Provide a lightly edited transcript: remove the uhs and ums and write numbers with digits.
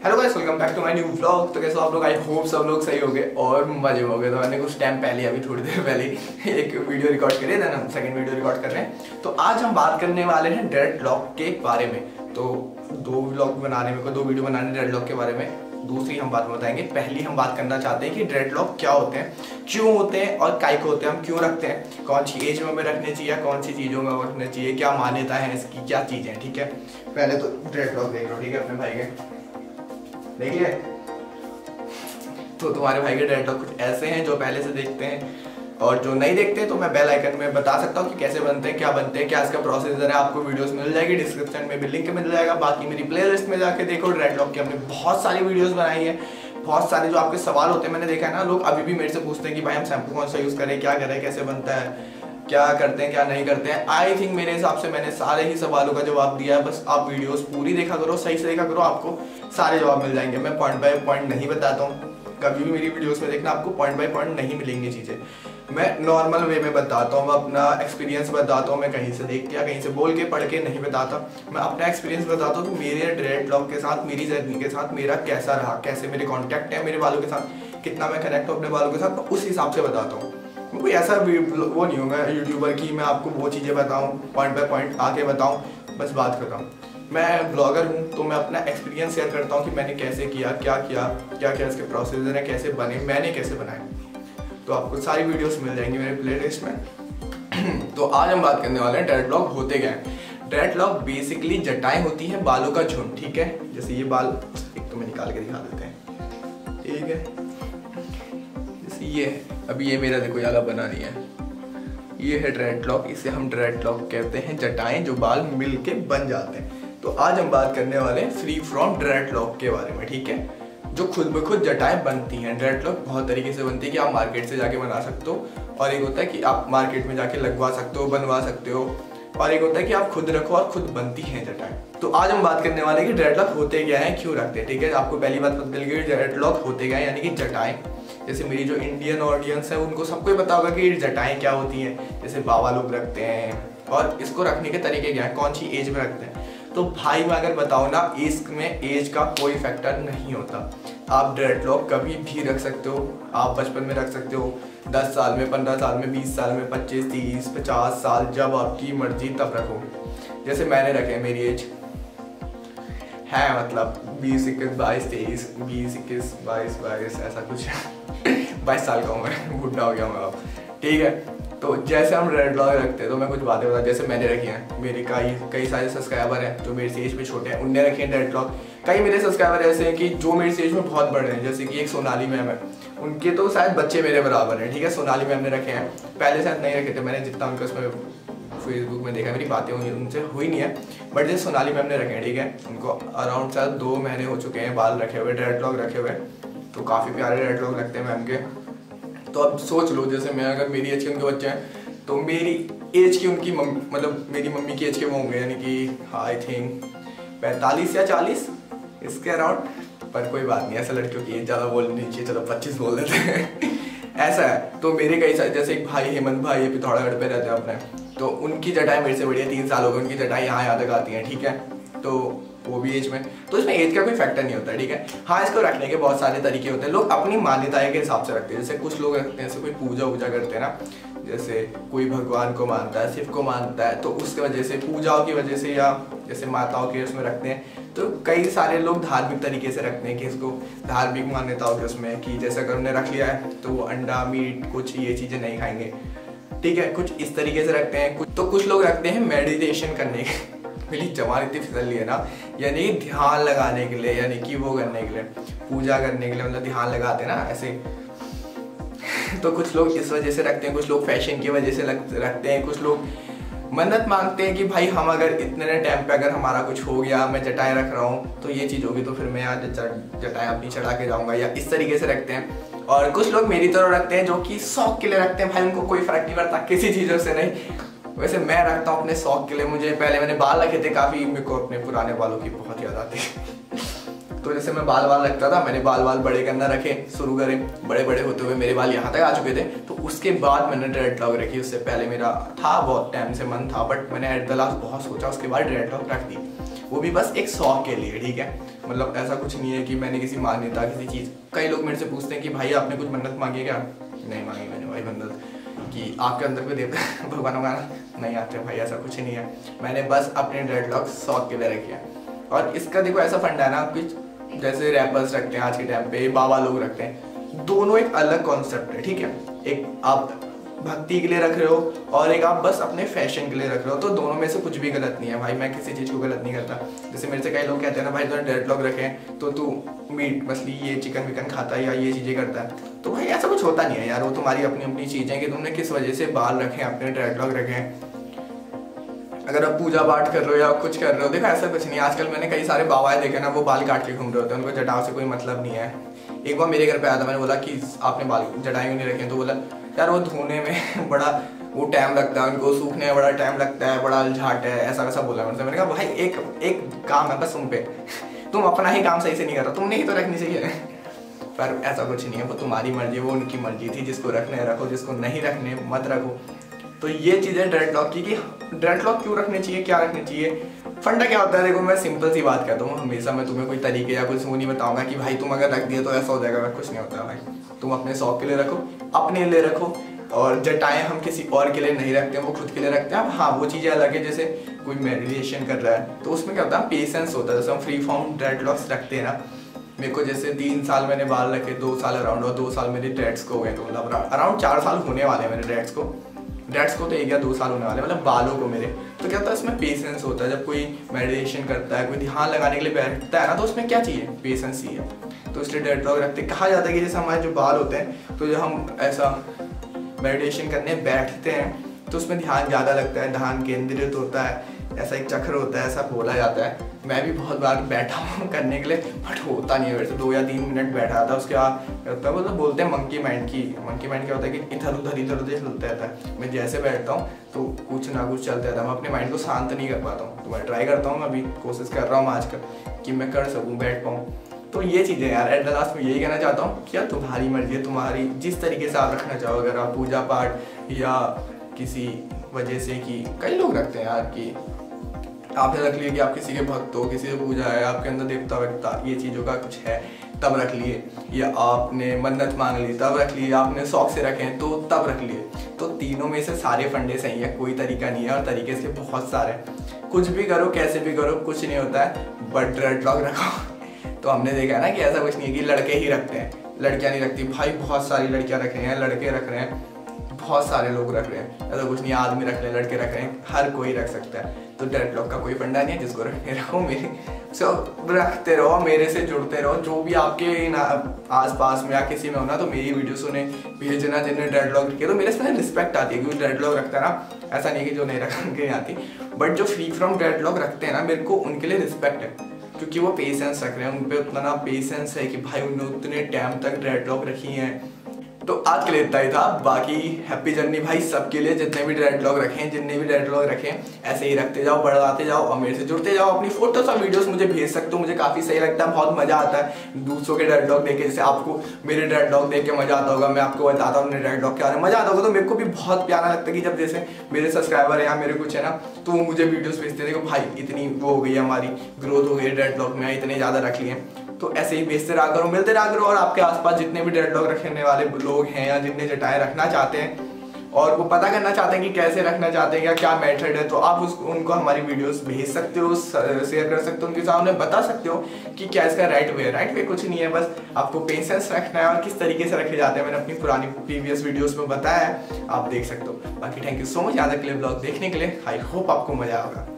Hello guys, welcome back to my new vlog. तो कैसे आप लोग? आई होप सब लोग सही हो गए और मजे में हो गए। तो मैंने कुछ टाइम पहले, अभी थोड़ी देर पहले एक वीडियो रिकॉर्ड करी, देन हम सेकंड वीडियो रिकॉर्ड कर रहे हैं। तो आज हम बात करने वाले हैं ड्रेडलॉक के बारे में। तो दो वीडियो बनाने ड्रेडलॉक के बारे में। दूसरी हम बात बताएंगे। पहली हम बात करना चाहते हैं कि ड्रेडलॉक क्या होते हैं, क्यों होते हैं और काय को होते हैं, हम क्यों रखते हैं, कौन सी एज में हमें रखने चाहिए, कौन सी चीज़ों में रखने चाहिए, क्या मान्यता है इसकी, क्या चीज़ें। ठीक है, पहले तो ड्रेडलॉक देख लो। ठीक है, अपने भाई के देखिए। तो तुम्हारे भाई के ड्रेडलॉक कुछ ऐसे हैं जो पहले से देखते हैं, और जो नहीं देखते तो मैं बेल आइकन में बता सकता हूँ कि कैसे बनते हैं, क्या इसका प्रोसीजर है। आपको वीडियोस मिल जाएगी, डिस्क्रिप्शन में भी लिंक मिल जाएगा। बाकी मेरी प्लेलिस्ट में जाके देखो, ड्रेडलॉक की हमने बहुत सारी वीडियोस बनाई है। बहुत सारे जो आपके सवाल होते हैं, मैंने देखा है ना, लोग अभी भी मेरे से पूछते हैं कि भाई हम शैम्पू कौन सा यूज़ करें, क्या करें, कैसे बनता है, क्या करते हैं, क्या नहीं करते हैं। आई थिंक मेरे हिसाब से मैंने सारे ही सवालों का जवाब दिया है। बस आप वीडियोस पूरी देखा करो, सही से देखा करो, आपको सारे जवाब मिल जाएंगे। मैं पॉइंट बाय पॉइंट नहीं बताता हूँ, कभी भी मेरी वीडियोस में देखना, आपको पॉइंट बाय पॉइंट नहीं मिलेंगी चीज़ें। मैं नॉर्मल वे में बताता हूँ, मैं अपना एक्सपीरियंस बताता हूँ। मैं कहीं से देख के या कहीं से बोल के पढ़ के नहीं बताता, मैं अपना एक्सपीरियंस बताता हूँ कि मेरे ड्रेडलॉक के साथ, मेरी जर्नी के साथ मेरा कैसा रहा, कैसे मेरे कॉन्टैक्ट है मेरे बालों के साथ, कितना मैं कनेक्ट हूँ अपने बालों के साथ, तो उस हिसाब से बताता हूँ। कोई ऐसा वो नहीं होगा यूट्यूबर की मैं आपको वो चीज़ें बताऊँ, पॉइंट बाय पॉइंट आके बताऊँ, बस बात करता हूँ। मैं ब्लॉगर हूँ, तो मैं अपना एक्सपीरियंस शेयर करता हूँ कि मैंने कैसे किया, क्या इसके प्रोसीजर है, कैसे बने, मैंने कैसे बनाए। तो आपको सारी वीडियोस मिल जाएंगी मेरे प्लेलिस्ट में। तो आज हम बात करने वाले हैं ड्रेडलॉक होते क्या है। ड्रेडलॉक बेसिकली जटाएं होती हैं, बालों का झुंड। ठीक है, जैसे ये बाल, एक तो मैं निकाल के दिखा देते हैं। ठीक है, जैसे ये है, अभी ये मेरा देखो ज़्यादा बना नहीं है, ये है ड्रेडलॉक। इसे हम ड्रेडलॉक कहते हैं, जटाएं जो बाल मिल के बन जाते हैं। तो आज हम बात करने वाले हैं फ्री फ्रॉम ड्रेडलॉक के बारे में। ठीक है, जो खुद ब खुद जटाएं बनती हैं। ड्रेडलॉक बहुत तरीके से बनती है कि आप मार्केट से जाके बना सकते हो, और एक होता है कि आप मार्केट में जाके लगवा सकते हो, बनवा सकते हो, और एक होता है कि आप खुद रखो और खुद बनती हैं जटाएं। तो आज हम बात करने वाले हैं कि ड्रेडलॉक होते क्या हैं, क्यों रखते हैं। ठीक है, आपको पहली बात पता चल गई, ड्रेडलॉक होते क्या है, यानी कि जटाएं। जैसे मेरी जो इंडियन ऑडियंस है उनको सबको ही पता होगा कि जटाएं क्या होती हैं। जैसे बाबा लोग रखते हैं, और इसको रखने के तरीके क्या है, कौन सी एज में रखते हैं। तो भाई मैं अगर बताऊँ ना, इसमें एज का कोई फैक्टर नहीं होता। आप ड्रेडलॉक कभी भी रख सकते हो, आप बचपन में रख सकते हो, 10 साल में, 15 साल में, 20 साल में, 25, 30, 50 साल, जब आपकी मर्जी तब रखो। जैसे मैंने रखे, मेरी एज है मतलब 20, 21, 22, 23, 20, 21, 22, ऐसा कुछ 22 साल का हूँ मैं, बुढ़ा हो गया हूँ अब। ठीक है, तो जैसे हम ड्रेडलॉक रखते हैं, तो मैं कुछ बातें बता, जैसे मैंने रखी हैं। मेरे कई सारे सब्सक्राइबर हैं जो मेरे से एज में छोटे हैं, उनने रखे हैं ड्रेडलॉक। कई मेरे सब्सक्राइबर ऐसे हैं कि जो मेरे से एज में बहुत बड़े हैं, जैसे कि एक सोनाली मैम है, उनके तो शायद बच्चे मेरे बराबर हैं। ठीक है, सोनाली मैम ने रखे हैं, पहले शायद नहीं रखे थे, मैंने जितना उनका उसमें फेसबुक में देखा, मेरी बातें हुई उनसे हुई नहीं है, बट जैसे सोनाली मैम ने रखे हैं। ठीक है, उनको अराउंड शायद 2 महीने हो चुके हैं बाल रखे हुए, ड्रेडलॉक रखे हुए, तो काफ़ी प्यारे ड्रेडलॉक लगते हैं मैम के। तो अब सोच लो, जैसे मैं, अगर मेरी एज के उनके बच्चे हैं, तो मेरी एज की उनकी मतलब मेरी मम्मी की एज के वो होंगे, यानी कि आई थिंक 45 या 40 इसके अराउंड। पर कोई बात नहीं, ऐसा लड़कियों की एज ज़्यादा बोलनी नहीं चाहिए, चलो 25 बोल देते हैं। ऐसा है। तो मेरे कई सारे, जैसे एक भाई हेमंत भाई, ये पिथौरागढ़ पे रहते हैं अपने, तो उनकी जटाएं मेरे से बड़ी है, 3 साल हो गए, उनकी जटाएं यहाँ तक आती हैं। ठीक है, तो वो भी एज में, तो इसमें एज का कोई फैक्टर नहीं होता। ठीक है, हाँ, इसको रखने के बहुत सारे तरीके होते हैं, लोग अपनी मान्यताएं के हिसाब से रखते हैं। जैसे कुछ लोग रखते हैं, जैसे कोई पूजा वूजा करते हैं ना, जैसे कोई भगवान को मानता है, शिव को मानता है, तो उसकी वजह से, पूजाओं की वजह से, या जैसे माताओं के उसमें रखते हैं। तो कई सारे लोग धार्मिक तरीके से रखते हैं कि इसको धार्मिक मान्यताओं के उसमें, कि जैसे अगर उन्हें रख लिया है तो वो अंडा, मीट, कुछ ये चीज़ें नहीं खाएंगे। ठीक है, कुछ इस तरीके से रखते हैं। कुछ लोग रखते हैं मेडिटेशन करने के। मेरी जवान इतनी फिसल ली है ना, यानी ध्यान लगाने के लिए, यानी कि वो करने के लिए, पूजा करने के लिए, मतलब ध्यान लगाते हैं ना ऐसे। तो कुछ लोग इस वजह से रखते हैं, कुछ लोग फैशन की वजह से रखते हैं, कुछ लोग मन्नत मांगते हैं कि भाई हम अगर इतने टाइम पे अगर हमारा कुछ हो गया, मैं जटाएं रख रहा हूँ, तो ये चीज़ होगी, तो फिर मैं आज जटाएं अपनी चढ़ा के जाऊँगा, या इस तरीके से रखते हैं। और कुछ लोग मेरी तरह रखते हैं, जो कि शौक के लिए रखते हैं, भाई उनको कोई फर्क नहीं पड़ता किसी चीज़ों से नहीं। वैसे मैं रखता हूँ अपने शौक के लिए। मुझे पहले मैंने बाल रखे थे काफ़ी, मेरे को अपने पुराने बालों की बहुत याद आती है। तो जैसे मैं बाल रखता था, मैंने बाल बड़े करना रखे, शुरू करे, बड़े बड़े होते हुए मेरे बाल यहाँ तक आ चुके थे। तो उसके बाद मैंने ड्रेडलॉक रखी। उससे पहले मेरा था, बहुत टाइम से मन था, बट मैंने एट द लास्ट बहुत सोचा, उसके बाद ड्रेडलॉक रख दी। वो भी बस एक शौक के लिए, ठीक है। मतलब ऐसा कुछ नहीं है कि मैंने किसी मान्यता किसी चीज़, कई लोग मेरे से पूछते हैं कि भाई आपने कुछ मन्नत मांगी क्या? नहीं मांगी मैंने भाई मन्नत, कि आपके अंदर कोई देवता भगवान वगैरह नहीं आते भाई, ऐसा कुछ नहीं है। मैंने बस अपने ड्रेडलॉक्स शौक के लिए रखे हैं। और इसका देखो ऐसा फंडा है ना, कुछ जैसे रैपर्स रखते हैं आज के टाइम पे, बाबा लोग रखते हैं, दोनों एक अलग कॉन्सेप्ट है, ठीक है। एक आप भक्ति के लिए रख रहे हो और एक आप बस अपने फैशन के लिए रख रहे हो, तो दोनों में से कुछ भी गलत नहीं है भाई। मैं किसी चीज़ को गलत नहीं करता। जैसे मेरे से कई लोग कहते हैं ना भाई तूने ड्रेडलॉक रखे हैं तो तू मीट मछली ये चिकन विकन खाता है या ये चीज़ें करता है, तो भाई ऐसा कुछ होता नहीं है यार। वो तुम्हारी अपनी अपनी चीज़ें कि तुमने किस वजह से बाल रखे हैं, अपने ड्रेडलॉक रखे हैं। अगर आप पूजा पाठ कर रहे हो या कुछ कर रहे हो, देखो ऐसा कुछ नहीं। आजकल मैंने कई सारे बाबाएं देखे ना, वो बाल काट के घूम रहे होते हैं, उनको जटाओं से कोई मतलब नहीं है। एक बार मेरे घर पे आया था, मैंने बोला कि आपने बाल जटाएं क्यों नहीं रखे, तो बोला यार वो धोने में बड़ा वो टाइम लगता है, उनको सूखने में बड़ा टाइम लगता है, बड़ा अलझाट है, ऐसा वैसा बोला मेरे से। मैंने कहा भाई एक काम है बस तुम पे, तुम अपना ही काम सही से नहीं कर रहे, तुमने ही तो रखनी चाहिए। पर ऐसा कुछ नहीं है, वो तुम्हारी मर्जी, वो उनकी मर्जी थी। जिसको रखने रखो, जिसको नहीं रखने मत रखो। तो ये चीज़ें ड्रेडलॉक की कि ड्रेडलॉक क्यों रखने चाहिए, क्या रखने चाहिए, फंडा क्या होता है। देखो मैं सिंपल सी बात कहता हूँ, हमेशा मैं तुम्हें कोई तरीके या कुछ वो नहीं बताऊंगा कि भाई तुम अगर रख दिए तो ऐसा हो जाएगा, कुछ नहीं होता भाई। तुम अपने शौक के लिए रखो, अपने लिए रखो। और जटाएं हम किसी और के लिए नहीं रखते हैं, वो खुद के लिए रखते हैं। हाँ वो चीज़ें अलग है, जैसे कोई मेडिटेशन कर रहा है तो उसमें क्या होता है, पेशेंस होता है। जैसे हम फ्री फॉर्म ड्रेडलॉक्स रखते हैं ना, मेरे को जैसे 3 साल मैंने बाल रखे, 2 साल अराउंड, और 2 साल मेरे ड्रेड्स को हो गए, तो मतलब अराउंड 4 साल होने वाले हैं मेरे ड्रेड्स को तो 1 या 2 साल होने वाले, मतलब बालों को मेरे। तो क्या होता है इसमें पेशेंस होता है। जब कोई मेडिटेशन करता है, कोई ध्यान लगाने के लिए बैठता है ना, तो उसमें क्या चाहिए, पेशेंस चाहिए। तो इसलिए ड्रेडलॉक रखते। कहा जाता है कि जैसे हमारे जो बाल होते हैं, तो जब हम ऐसा मेडिटेशन करने बैठते हैं तो उसमें ध्यान ज़्यादा लगता है, ध्यान केंद्रित होता है, ऐसा एक चक्र होता है, ऐसा बोला जाता है। मैं भी बहुत बार बैठा हूँ करने के लिए, बट होता नहीं है मेरे से। 2 या 3 मिनट बैठा था, उसके बाद होता है, मतलब बोलते हैं मंकी माइंड क्या होता है कि इधर उधर चलता रहता है। मैं जैसे बैठता हूँ तो कुछ ना कुछ चलता रहता है, मैं अपने माइंड को शांत नहीं कर पाता हूँ। तो मैं ट्राई करता हूँ, अभी कोशिश कर रहा हूँ आजकल कि मैं कर सकूँ, बैठ पाऊँ। तो ये चीज़ें यार, एट द लास्ट में यही कहना चाहता हूँ कि यार तुम्हारी मर्जी है, तुम्हारी जिस तरीके से आप रखना चाहो। अगर आप पूजा पाठ या किसी वजह से, कि कई लोग रखते हैं यार कि आपने रख लिया कि आप किसी के भक्त हो, किसी से पूजा है, आपके अंदर देवता वेवता ये चीज़ों का कुछ है तब रख लिए, या आपने मन्नत मांग ली तब रख लिए, आपने शौक से रखे हैं तो तब रख लिए। तो तीनों में से सारे फंडे सही है, कोई तरीका नहीं है, और तरीके से बहुत सारे। कुछ भी करो, कैसे भी करो, कुछ नहीं होता है, बट ड्रेडलॉक रखो। तो हमने देखा है ना कि ऐसा कुछ नहीं है कि लड़के ही रखते हैं, लड़कियां नहीं रखती भाई। बहुत सारी लड़कियां रख रही हैं, लड़के रख रहे हैं, बहुत सारे लोग रख रहे हैं। ऐसा कुछ नहीं, आदमी रख रहे हैं, लड़के रख रहे हैं, हर कोई रख सकता है। तो ड्रेडलॉक का कोई फंडा नहीं है, जिसको रखने रखो, मेरे सब रखते रहो, मेरे से जुड़ते रहो। जो भी आपके आस पास में या किसी में हो ना, तो मेरी वीडियो सुने भेजना जिन्हें ड्रेडलॉक रखे, तो मेरे से रिस्पेक्ट आती है। क्योंकि ड्रेडलॉक रखता है ना, ऐसा नहीं कि जो नहीं रख के नहीं आती, बट जो फ्री फ्रॉम ड्रेडलॉक रखते हैं ना, मेरे को उनके लिए रिस्पेक्ट है। क्योंकि वो पेशेंस रख रहे हैं, उन पर उतना ना पेशेंस है कि भाई उन्होंने उतने टाइम तक ड्रेडलॉक रखी हैं। तो आज के लिए इतना ही था। बाकी हैप्पी जर्नी भाई सबके लिए, जितने भी ड्रेडलॉक रखें, जितने भी ड्रेडलॉक रखें, ऐसे ही रखते जाओ, बढ़ाते जाओ और मेरे से जुड़ते जाओ। अपनी फोटोस और वीडियोस मुझे भेज सकते हो, मुझे काफ़ी सही लगता है, बहुत मज़ा आता है दूसरों के ड्रेडलॉक देख के। जैसे आपको मेरे ड्रेडलॉक देख के मज़ा आता होगा, मैं आपको बताता हूँ मेरे ड्रेडलॉक के बारे में, मज़ा आता होगा। तो मेरे को भी बहुत प्यारा लगता है कि जब जैसे मेरे सब्सक्राइबर है या मेरे कुछ है ना, तो वो मुझे वीडियोज़ भेजते थे कि भाई इतनी वो हो गई है, हमारी ग्रोथ हो गई है ड्रेडलॉक में, इतने ज़्यादा रख लिए। तो ऐसे ही बेचते रहा करो, मिलते रहा करो। और आपके आसपास जितने भी ड्रेडलॉक रखने वाले लोग हैं या जितने जटाएं रखना चाहते हैं और वो पता करना चाहते हैं कि कैसे रखना चाहते हैं या क्या मेथड है, तो आप उनको हमारी वीडियोस भेज सकते हो, शेयर कर सकते हो, उनके सामने बता सकते हो कि क्या इसका राइट वे कुछ नहीं है। बस आपको पेशेंस रखना है और किस तरीके से रखे जाते हैं मैंने अपनी पुरानी प्रीवियस वीडियोस में बताया है, आप देख सकते हो। बाकी थैंक यू सो मच आज के लिए ब्लॉग देखने के लिए। आई होप आपको मजा आएगा।